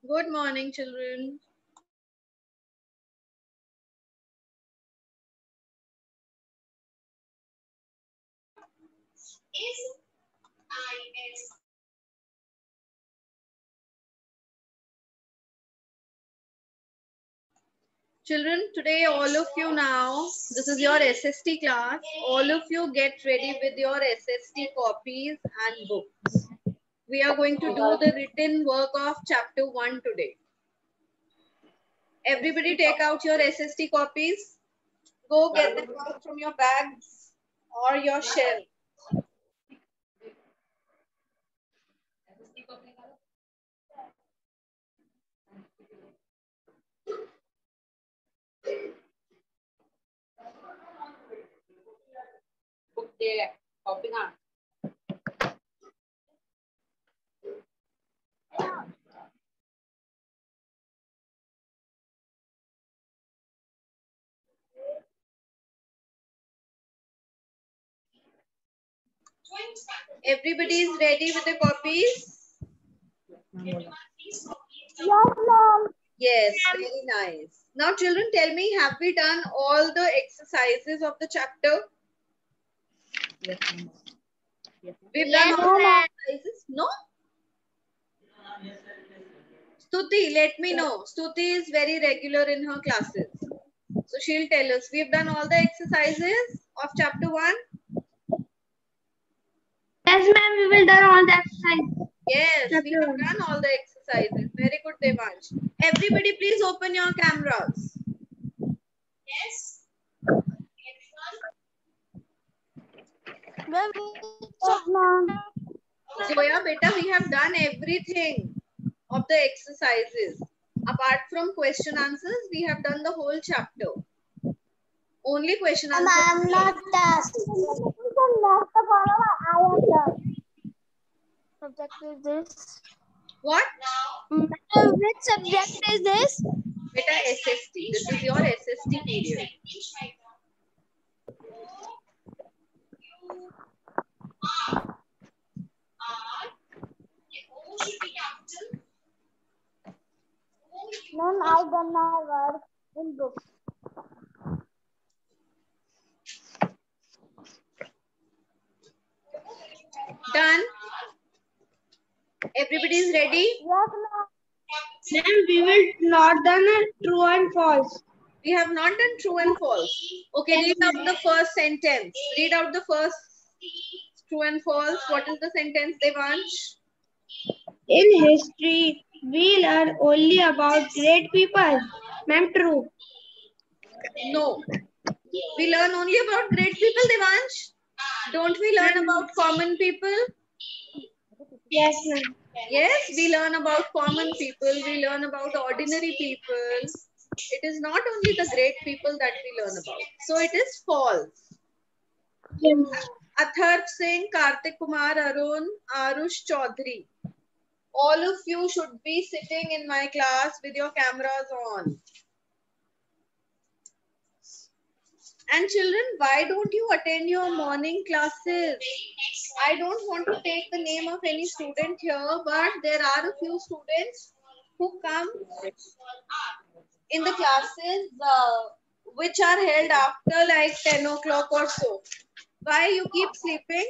Good morning, children. Children, today all of you now, this is your SST class. All of you get ready with your SST copies and books. We are going to do the written work of chapter 1 today. Everybody take out your SST copies. Go get them out from your bags or your shelf. Book there. Copy now. Everybody is ready with the copies? Yes, ma'am. Yes, very nice. Now children, tell me, have we done all the exercises of the chapter? We've done all the exercises? No? Stuti, let me know. Stuti is very regular in her classes. So she'll tell us. We've done all the exercises of chapter 1? Yes, ma'am. We will done all the exercise. Yes, we have done all the exercises. Very good, Devansh. Everybody please open your cameras. Yes, ma'am. Zoya, beta, we have done everything of the exercises. Apart from question answers, we have done the whole chapter. Only question answers. I'm not asking. Subject is this? What? Which subject is this? Beta, SST. This is your SST period. Ma'am, I done my work in book. Done? Everybody is ready? Yes, ma'am. Ma'am, we will not done true and false. We have not done true and false. Okay, read out the first sentence. Read out the first true and false. What is the sentence, Devansh? In history, we learn only about great people. Ma'am, true. No. We learn only about great people, Devansh. Don't we learn about common people? Yes, ma'am. Yes, we learn about common people. We learn about ordinary people. It is not only the great people that we learn about. So it is false. Atharv Singh, Kartik Kumar, Arun, Arush Chaudhary. All of you should be sitting in my class with your cameras on. And children, why don't you attend your morning classes? I don't want to take the name of any student here, but there are a few students who come in the classes which are held after like 10 o'clock or so. Why you keep sleeping?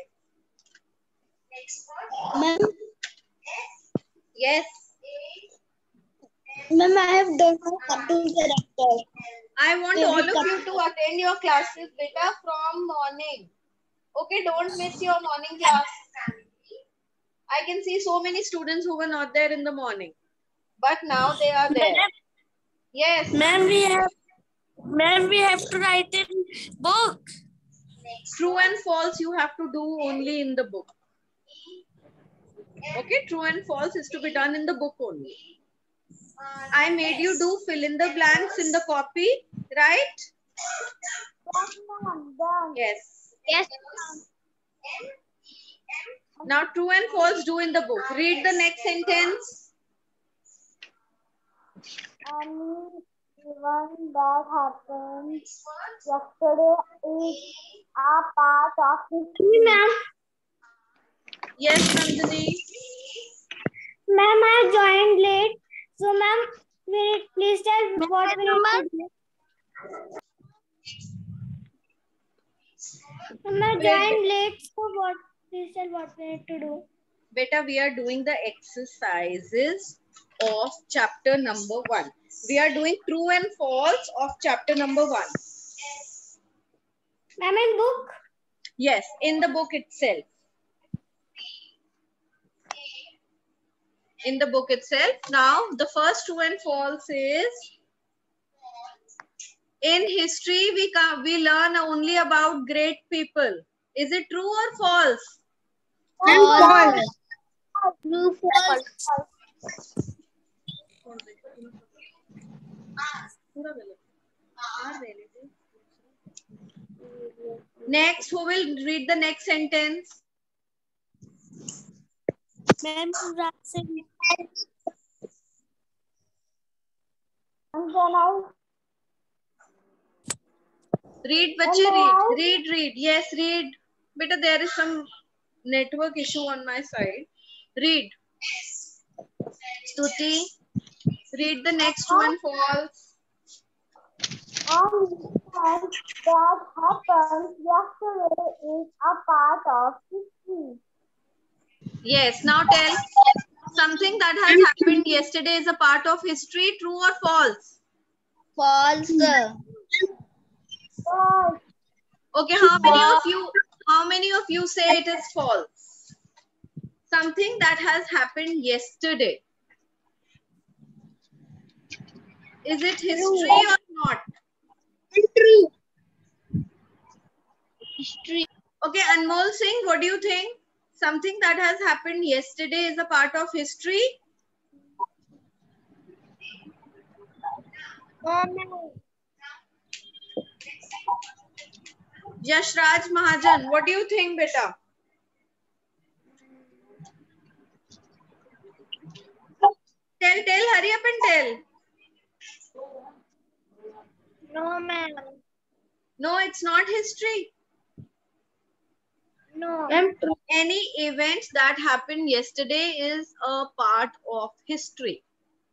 Ma'am, Yes. ma'am, I have done my cartoon character. I want all of you to attend your classes, beta, from morning. Okay, don't miss your morning class. I can see so many students who were not there in the morning, but now they are there. Yes. Ma'am, we have to write in book. True and false you have to do only in the book. Okay, true and false is to be done in the book only. I made you do fill in the blanks in the copy, right? Yes. Yes. Now true and false do in the book. Read the next sentence. One that happened yesterday is a part of history. Ma'am. Yes, Nandini. Ma'am, I joined late, So, ma'am, please tell what we need to do. I joined late, so please tell what we need to do. Beta, we are doing the exercises of chapter number 1. We are doing true and false of chapter number 1. Ma'am, in book? Yes, in the book itself. In the book itself. Now, the first true and false is, in history, we learn only about great people. Is it true or false? False. True, false. Next, who will read the next sentence? Ma'am, Read, bache, read. Yes, read. Beta, there is some network issue on my side. Read. Stuti, read the next true and false. That happened yesterday is a part of history. Yes, now tell. Something that has happened yesterday is a part of history, true or false? False. False. Okay, how many of you say it is false? Something that has happened yesterday. Is it history or not? True. History. Okay, Anmol Singh, what do you think? Something that has happened yesterday is a part of history? Yashraj Mahajan, what do you think, beta? Tell, hurry up and tell. No, ma'am. No, it's not history. No. Any event that happened yesterday is a part of history.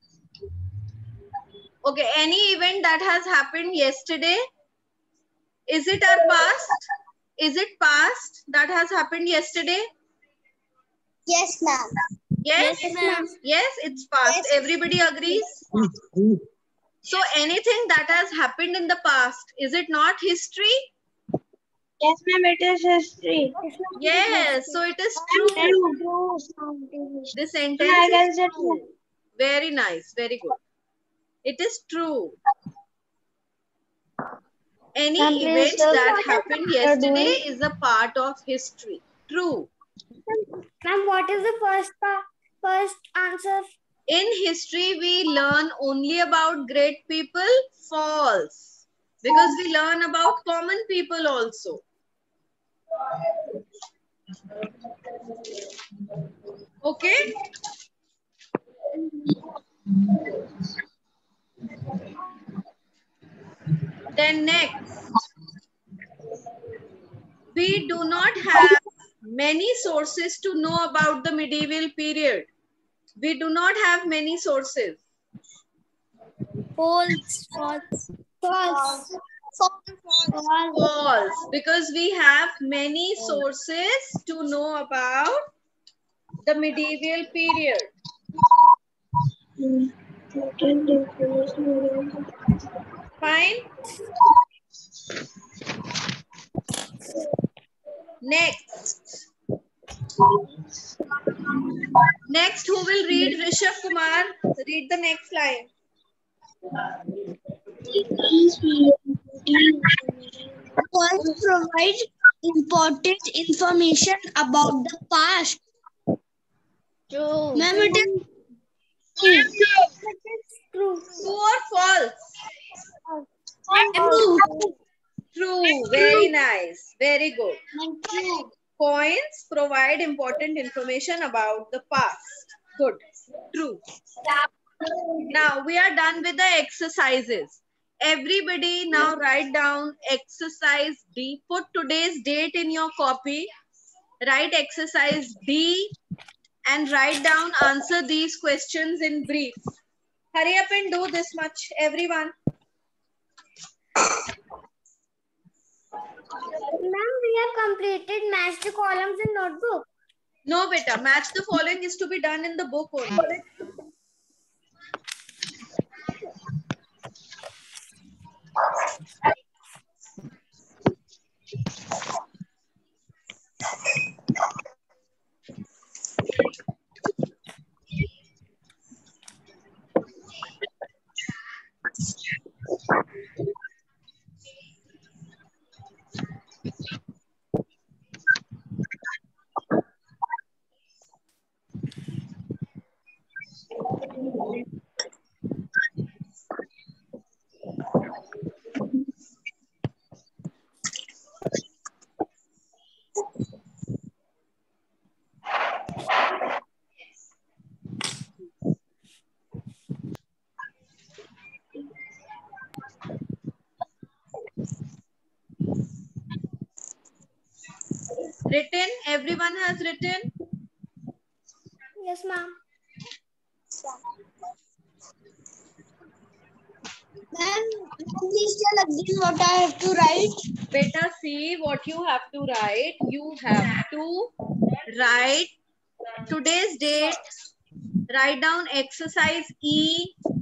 Okay, any event that has happened yesterday, is it our past? Is it past that has happened yesterday? Yes, ma'am. Yes, ma'am. Yes, it's past. Yes. Everybody agrees? So anything that has happened in the past, is it not history? Yes, ma'am, it is history. Yes, so it is true. This sentence is true. Very nice, very good. It is true. Any event that happened yesterday is a part of history. True. Ma'am, what is the first answer? In history, we learn only about great people. False. Because we learn about common people also. Okay? Then next. We do not have many sources to know about the medieval period. We do not have many sources. False. False. False. False. Because we have many sources to know about the medieval period. Fine. Next. Next, who will read? Rishabh Kumar. Read the next line. False provides important information about the past. True. Ma'am, it is true. True or false? True. True. Very nice. Very good. True. Points provide important information about the past. Good. True. Now we are done with the exercises. Everybody now write down exercise D. Put today's date in your copy. Write exercise D and write down answer these questions in brief. Hurry up and do this much, everyone. Ma'am, we have completed match the columns in notebook. No, beta. Match the following is to be done in the book only. Written? Everyone has written? Yes, ma'am. Ma'am, please tell again what I have to write. Beta, see what you have to write. You have to write today's date, write down exercise E,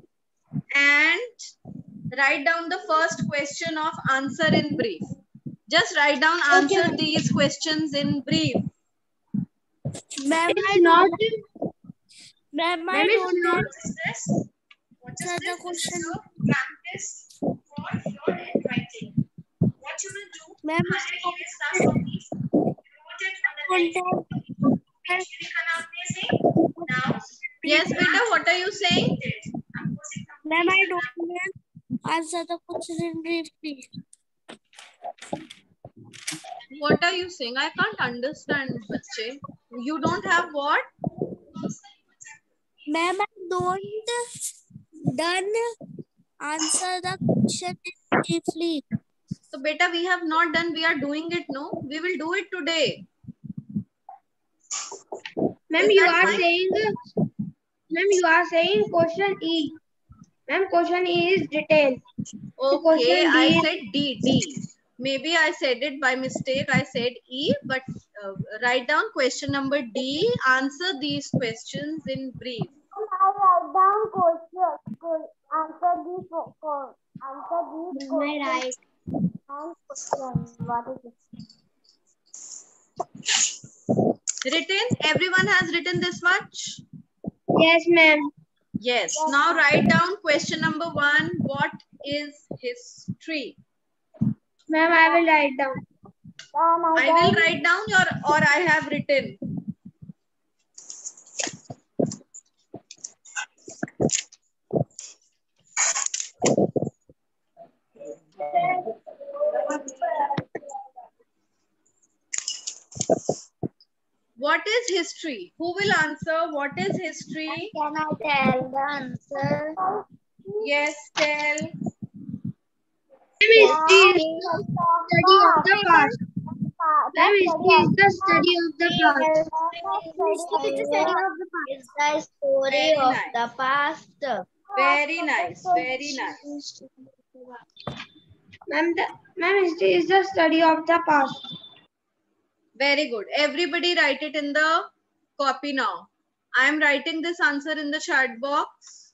and write down the first question of answer in brief. Just write down answer these questions in brief. Ma'am, I not. Ma'am, I don't know. What is the question? Practice for your handwriting. What you will do? Ma'am, Now, yes, beta, what are you saying? Ma'am, I don't know. Answer the question in brief, please. What are you saying? I can't understand, bache. You don't have what? Ma'am, I don't done answer the question briefly. So, beta, we have not done. We are doing it, no? We will do it today. Ma'am, you are saying. Ma'am, you are saying question E. Ma'am, question E is detail. Okay, I said D. Maybe I said it by mistake. I said E, but write down question number D. Answer these questions in brief. I write down question. Answer these questions. I write. What is it? Written? Everyone has written this much? Yes, ma'am. Yes. Now write down question number 1. What is history? Ma'am, I will write down. I will write down or I have written. What is history? Who will answer? What is history? Can I tell the answer? Yes, tell. History is the study of the past. History is the study of the past. History is the study of the past. It's the story of the past. Very nice. Very nice. Ma'am, history is the study of the past. Very good. Everybody write it in the copy now. I am writing this answer in the chat box.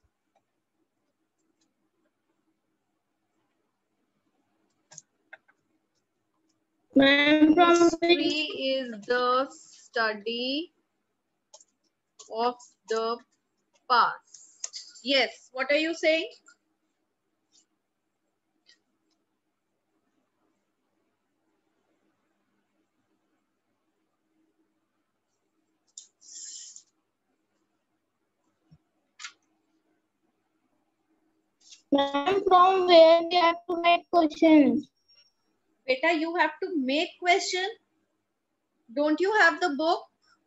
Ma'am, History is the study of the past. Yes. What are you saying? Ma'am, from where we have to make questions? Beta, you have to make question. Don't you have the book?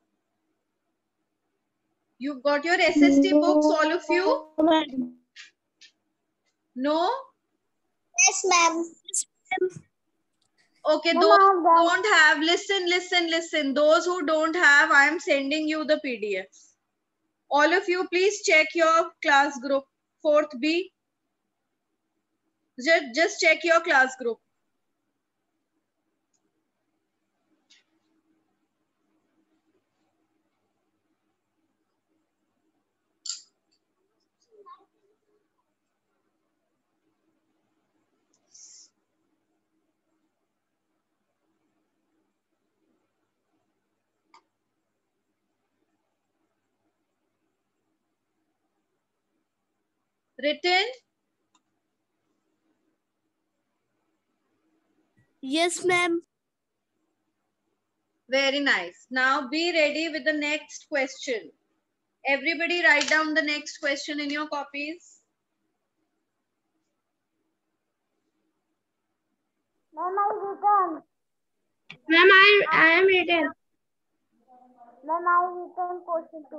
You've got your SST books, all of you? No? Yes, ma'am. Okay, those who don't have, listen. Those who don't have, I am sending you the PDF. All of you, please check your class group fourth B? Just check your class group. Written? Yes, ma'am. Very nice. Now be ready with the next question. Everybody write down the next question in your copies. Ma'am, I written. Ma'am, I am written. Ma'am, I written question 2.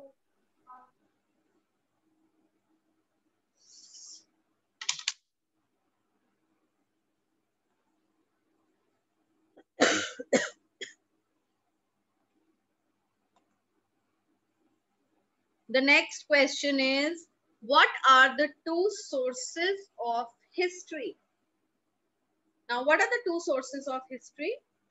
The next question is, what are the two sources of history? Now, what are the two sources of history?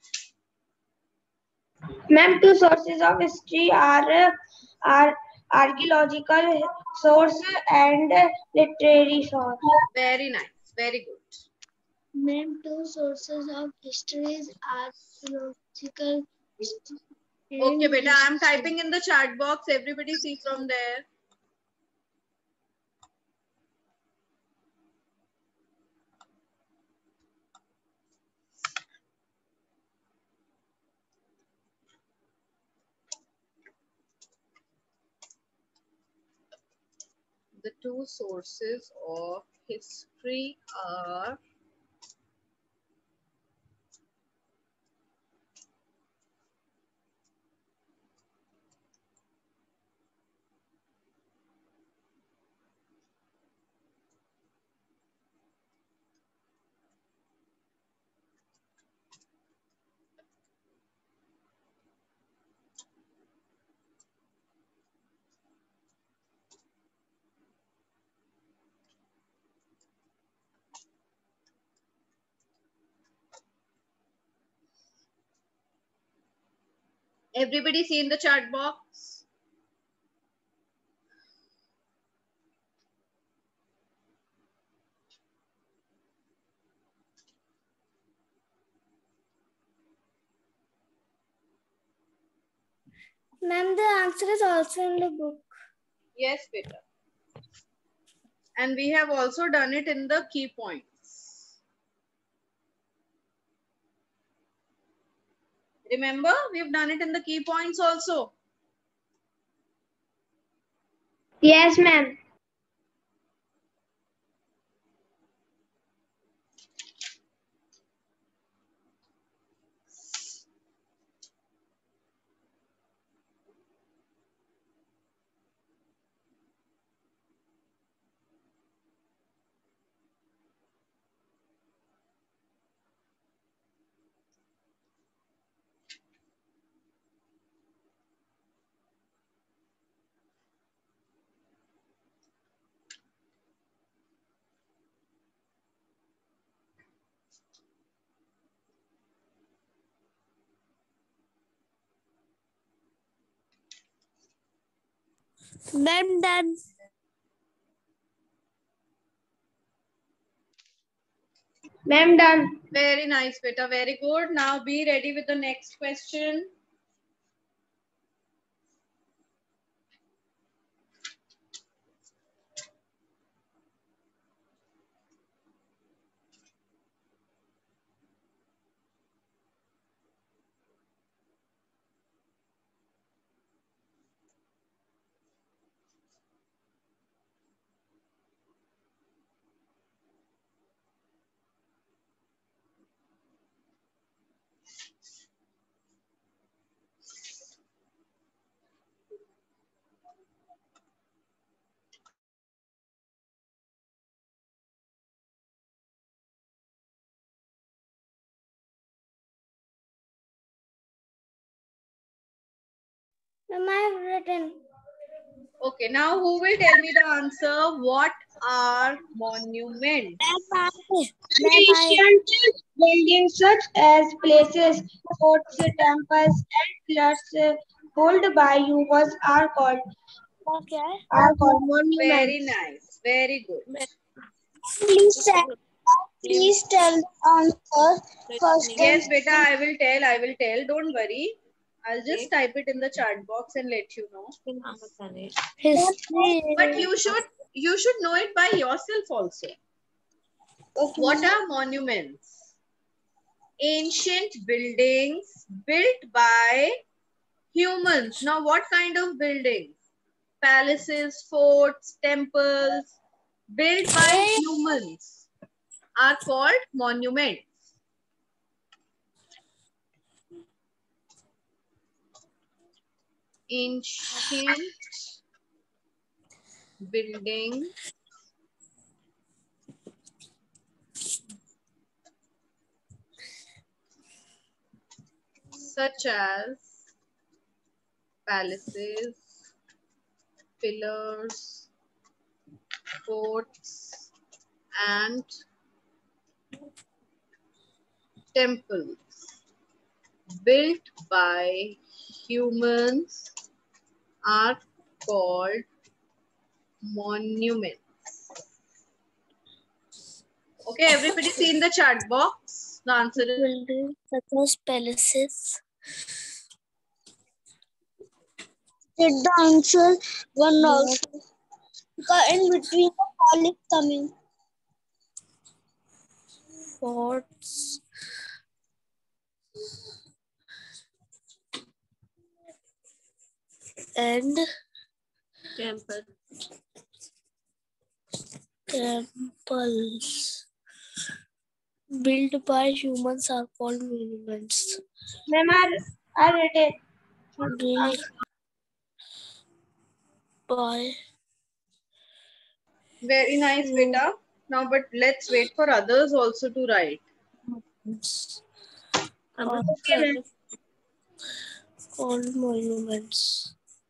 Ma'am, two sources of history are archaeological source and literary source. Very nice. Very good. Ma'am, two sources of histories are archaeological Okay, beta, I am typing in the chat box. Everybody see from there. The two sources of history are everybody see in the chat box. Ma'am, the answer is also in the book. Yes, beta. And we have also done it in the key points. Remember, we've done it in the key points also. Yes, ma'am. Ma'am, done. Ma'am, done. Very nice, beta. Very good. Now be ready with the next question. Ma'am, I have written. Okay, now who will tell me the answer? What are monuments? Ancient buildings such as places, forts, temples, and pillars held by humans are called Very monuments. nice. Very good. Please tell, please tell the answer first and Yes, beta, I will tell. I will tell. Don't worry. I'll just type it in the chat box and let you know. history. But you should know it by yourself also. What are monuments? Ancient buildings built by humans. Now, what kind of buildings? Palaces, forts, temples built by humans are called monuments. Ancient buildings such as palaces, pillars, forts, and temples built by humans are called monuments. Okay, everybody see in the chat box. The answer is Buildings such as palaces. Did the answer one also? Because in between the call is coming. Forts and temples built by humans are called monuments. Ma'am, I read it. Built by very nice, beta. Now, but let's wait for others also to write. humans Okay, ma'am. called monuments.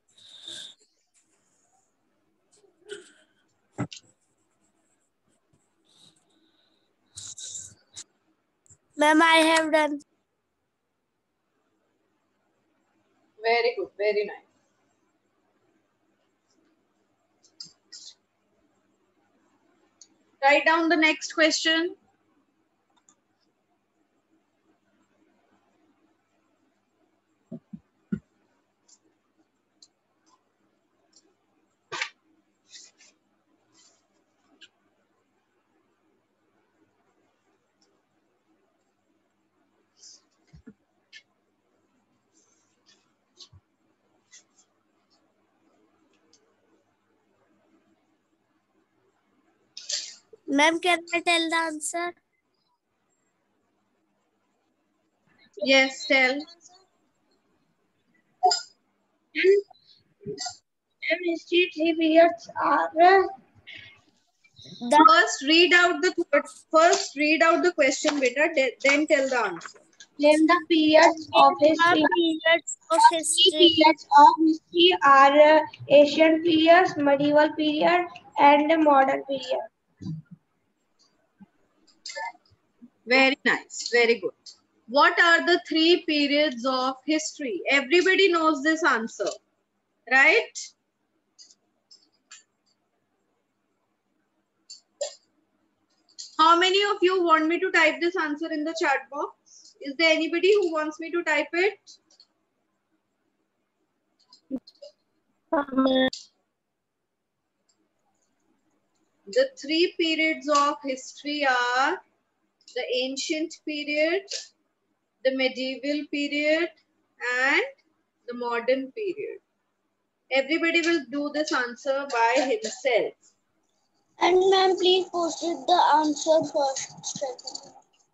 Ma'am, I have done. Very good, very nice. Write down the next question. Ma'am, can I tell the answer? Yes, tell. And history 3 periods are First read out the question, beta. Then tell the answer. name the periods of history. Periods of Three history. periods of history are ancient periods, medieval period, and modern period. Very nice, very good. What are the three periods of history? Everybody knows this answer, right? How many of you want me to type this answer in the chat box? Is there anybody who wants me to type it? The three periods of history are the ancient period, the medieval period, and the modern period. Everybody will do this answer by himself. And ma'am, please post it the answer first.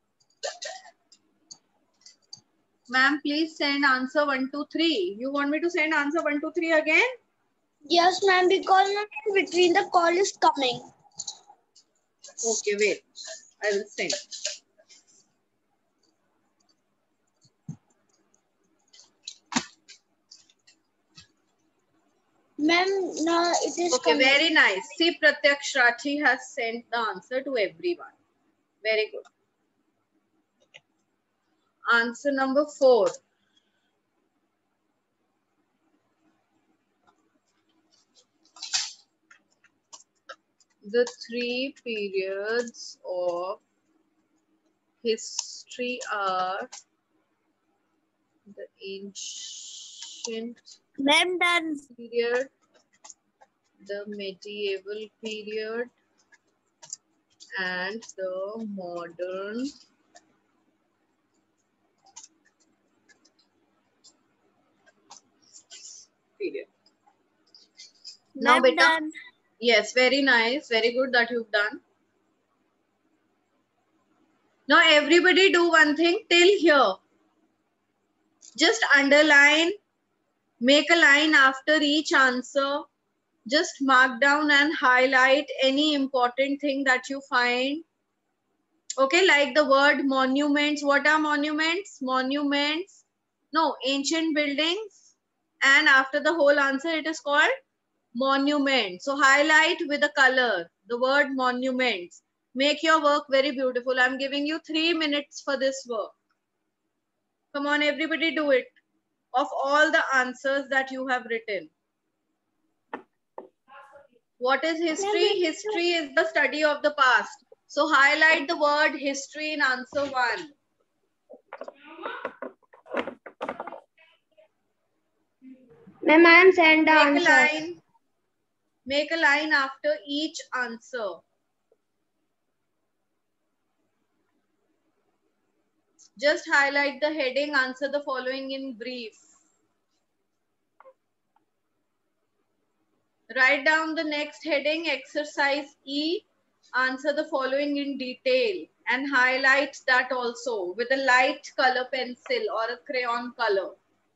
Ma'am, please send answer 1, 2, 3. You want me to send answer 1, 2, 3 again? Yes, ma'am, because in between the call is coming. Okay, wait. I will send. Ma'am, no, it is Okay, coming. very nice. See, Pratyaksh Rathi has sent the answer to everyone. Very good. Answer number 4. The 3 periods of history are the ancient Ma'am, done. period, the medieval period, and the modern period. Now, Ma'am, beta. done. Yes, very nice. Very good that you've done. Now, everybody do one thing till here. Just underline, make a line after each answer. Just mark down and highlight any important thing that you find. Okay, like the word monuments. What are monuments? Monuments. No, ancient buildings. And after the whole answer, it is called monument. So highlight with a color the word monuments. Make your work very beautiful. I'm giving you 3 minutes for this work. Come on, everybody do it. Of all the answers that you have written. What is history? History is the study of the past. So highlight the word history in answer 1. Ma'am, I am sent the answers. Make a line after each answer. Just highlight the heading, answer the following in brief. Write down the next heading, exercise E, answer the following in detail and highlight that also with a light color pencil or a crayon color.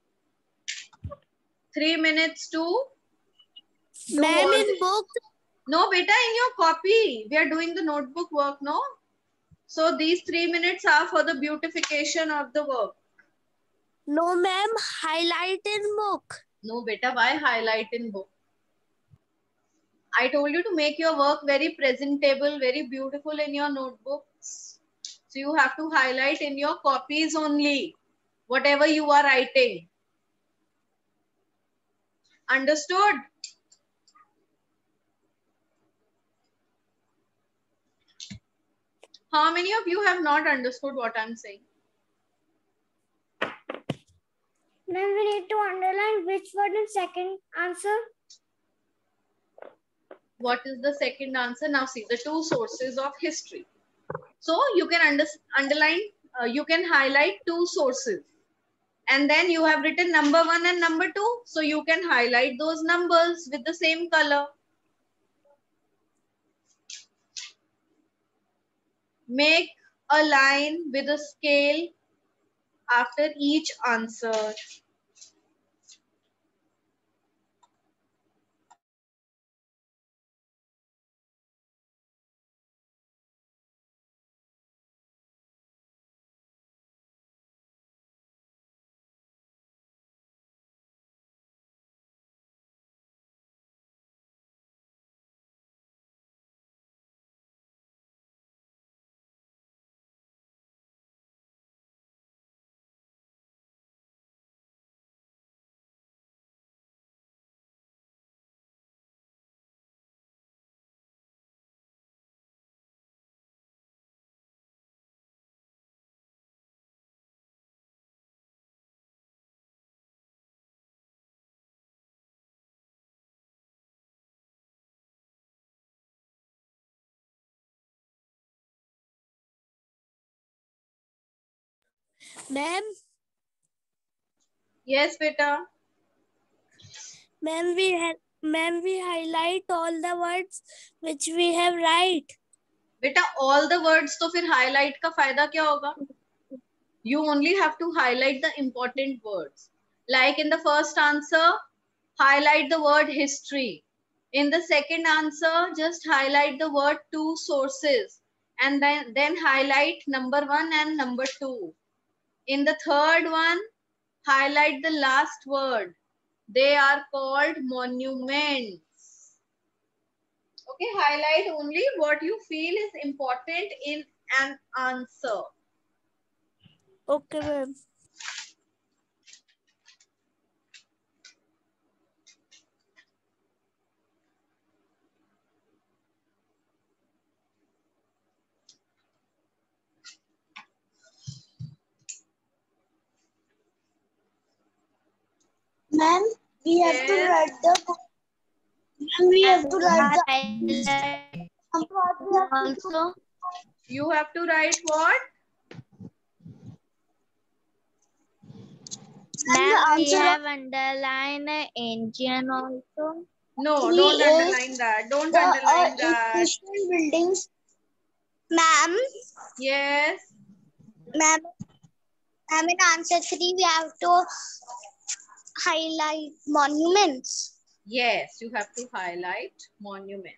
3 minutes to do Ma'am, all in this. book. No, beta, in your copy. We are doing the notebook work, no? So these 3 minutes are for the beautification of the work. No, ma'am, highlight in book. No, beta, why highlight in book? I told you to make your work very presentable, very beautiful in your notebooks. So you have to highlight in your copies only, whatever you are writing. Understood? How many of you have not understood what I'm saying? Ma'am, we need to underline which word in second answer. What is the second answer? Now see, the 2 sources of history. So you can underline, you can highlight 2 sources. And then you have written number 1 and number 2. So you can highlight those numbers with the same color. Make a line with a scale after each answer. Ma'am, Yes, beta. ma'am, we highlight all the words which we have write. Beta, all the words तो फिर highlight का फायदा क्या होगा? You only have to highlight the important words. Like in the first answer, highlight the word history. In the second answer, just highlight the word 2 sources. And then highlight number 1 and number 2. In the third one, highlight the last word. They are called monuments. Okay, highlight only what you feel is important in an answer. Okay, ma'am. Ma'am, we have to Yes. write the. Ma'am, we have to write the. Also, You have to write what? ma'am, we have underlined Indian also. No, Three don't is underline that. Don't the underline that. institutional buildings. Ma'am, Yes. ma'am, ma'am, in answer 3, we have to highlight monuments. Yes, you have to highlight monument.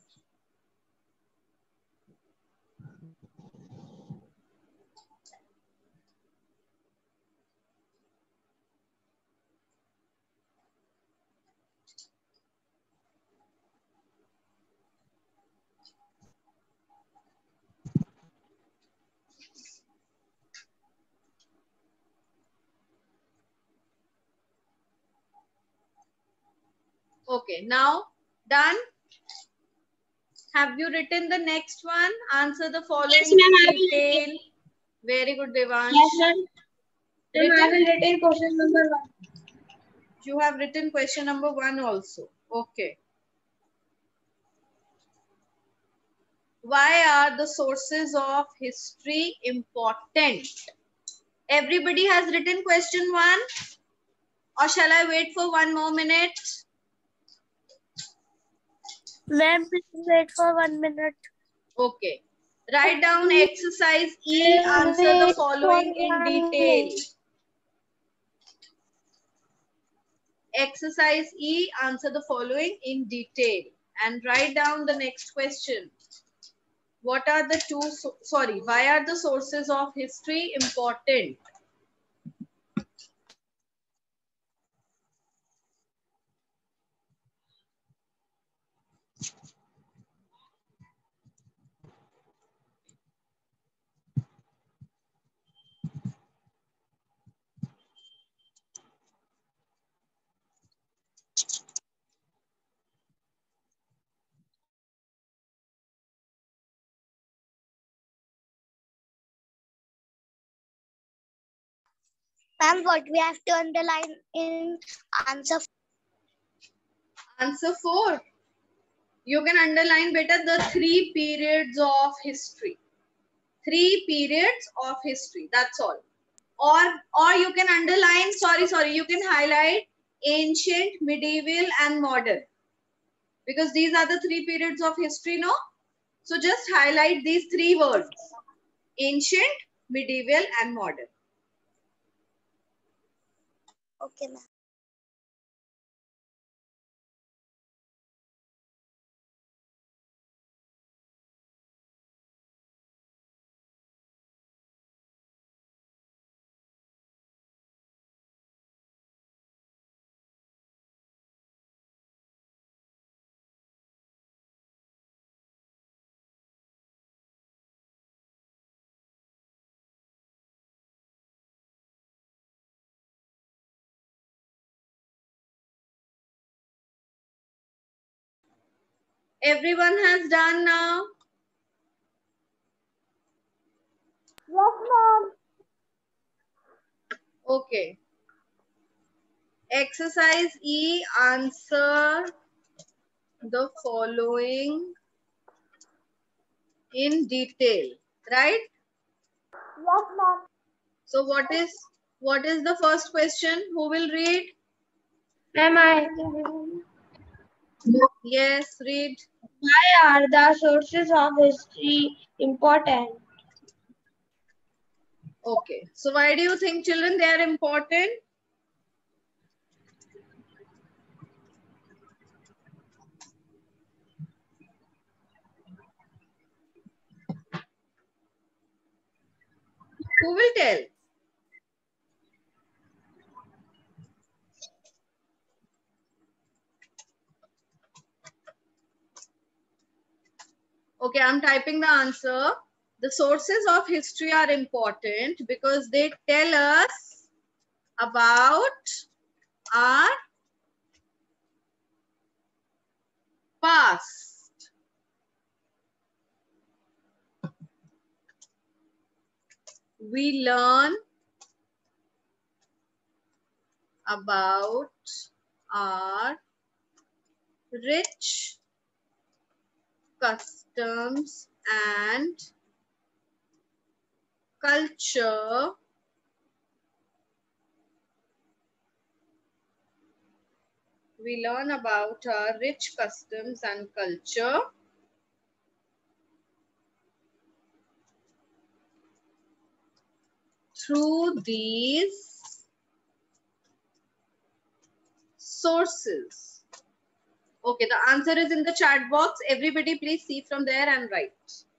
Okay, now done. Have you written the next one? Answer the following ma'am, in detail. Very good, Devansh. Yes, ma'am. Ma'am, I Written? will write question number 1. You have written question number 1 also. Okay. Why are the sources of history important? Everybody has written question 1, or shall I wait for 1 more minute? Ma'am, please wait for 1 minute. Okay. Write down exercise E. Answer the following in detail. Exercise E. Answer the following in detail. And write down the next question. What are the why are the sources of history important? Ma'am, what we have to underline in answer? Answer 4. You can underline better the 3 periods of history. 3 periods of history. That's all. Or you can underline, you can highlight ancient, medieval and modern. Because these are the 3 periods of history, no? So just highlight these 3 words. Ancient, medieval and modern. Okay, ma'am. Everyone has done now? Yes, ma'am. Okay. Exercise E. Answer the following in detail. Right? Yes, ma'am. So what is the first question? Who will read? Ma'am, I. Yes, read. Why are the sources of history important? Okay. So why do you think, children, they are important? Who will tell? Okay, I'm typing the answer. The sources of history are important because they tell us about our past. We learn about our rich customs and culture we learn about our rich customs and culture through these sources. Okay, the answer is in the chat box. Everybody please see from there and write.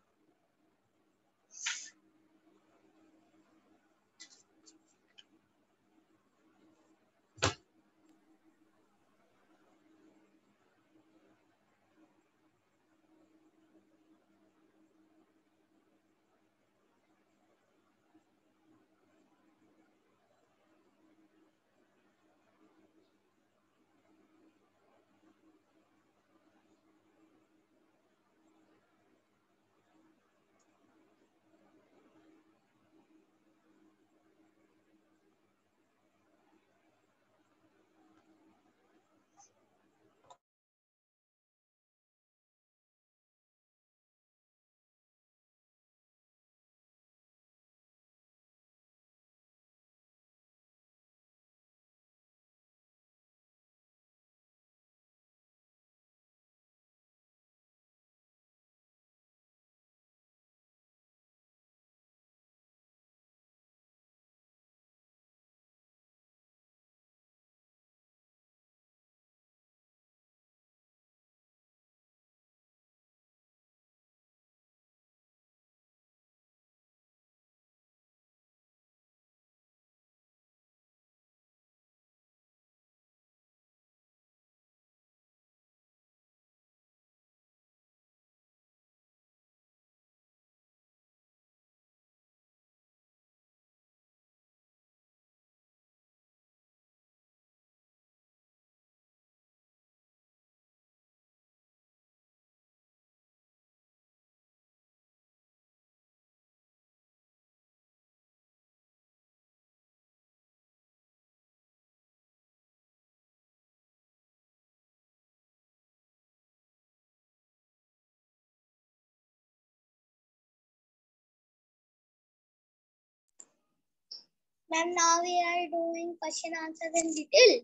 Ma'am, now we are doing question answers in detail.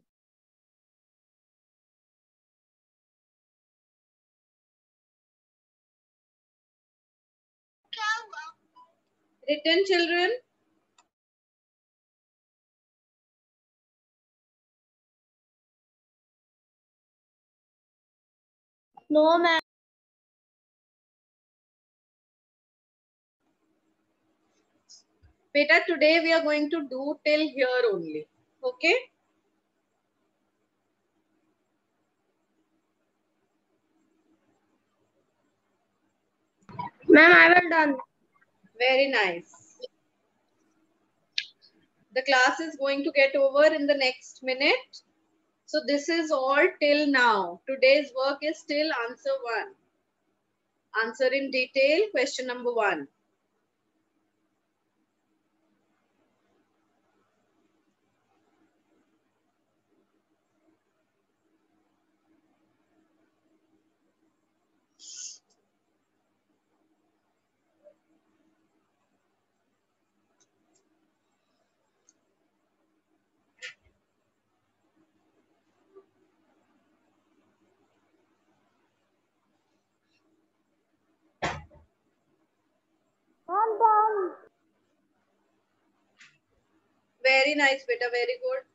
Written children? No, ma'am. Beta, today we are going to do till here only. Okay? Ma'am, I will done. Very nice. The class is going to get over in the next minute. So this is all till now. Today's work is still answer 1. Answer in detail, question number 1. I'm done. Very nice, beta, very good.